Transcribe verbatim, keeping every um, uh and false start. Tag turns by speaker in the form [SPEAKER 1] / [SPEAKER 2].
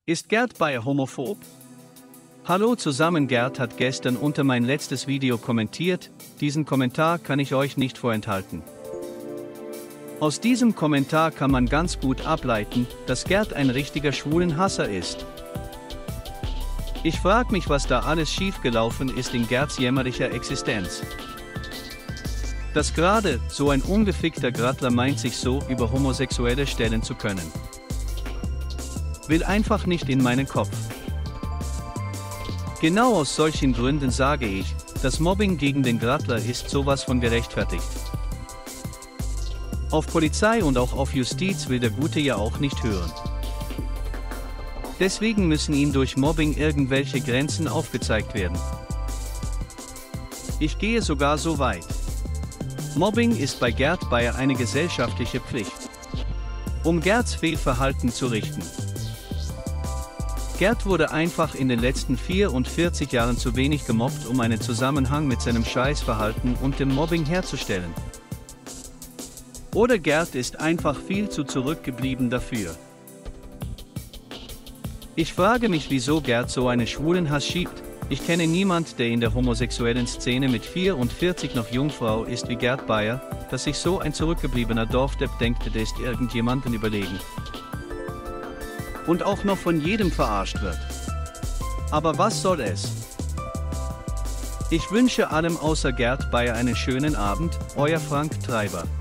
[SPEAKER 1] Ist Gerd Bayer homophob? Hallo zusammen, Gerd hat gestern unter mein letztes Video kommentiert, diesen Kommentar kann ich euch nicht vorenthalten. Aus diesem Kommentar kann man ganz gut ableiten, dass Gerd ein richtiger Schwulenhasser ist. Ich frag mich, was da alles schiefgelaufen ist in Gerds jämmerlicher Existenz. Dass gerade so ein ungefickter Grattler meint, sich so über Homosexuelle stellen zu können. Will einfach nicht in meinen Kopf. Genau aus solchen Gründen sage ich, das Mobbing gegen den Grattler ist sowas von gerechtfertigt. Auf Polizei und auch auf Justiz will der Gute ja auch nicht hören. Deswegen müssen ihm durch Mobbing irgendwelche Grenzen aufgezeigt werden. Ich gehe sogar so weit. Mobbing ist bei Gerd Bayer eine gesellschaftliche Pflicht, um Gerds Fehlverhalten zu richten. Gerd wurde einfach in den letzten vierundvierzig Jahren zu wenig gemobbt, um einen Zusammenhang mit seinem Scheißverhalten und dem Mobbing herzustellen. Oder Gerd ist einfach viel zu zurückgeblieben dafür. Ich frage mich, wieso Gerd so einen Schwulenhass schiebt. Ich kenne niemand, der in der homosexuellen Szene mit vierundvierzig noch Jungfrau ist wie Gerd Bayer, dass sich so ein zurückgebliebener Dorfdepp denkt, der ist irgendjemanden überlegen. Und auch noch von jedem verarscht wird. Aber was soll es? Ich wünsche allem außer Gerd Bayer einen schönen Abend, euer Frank Treiber.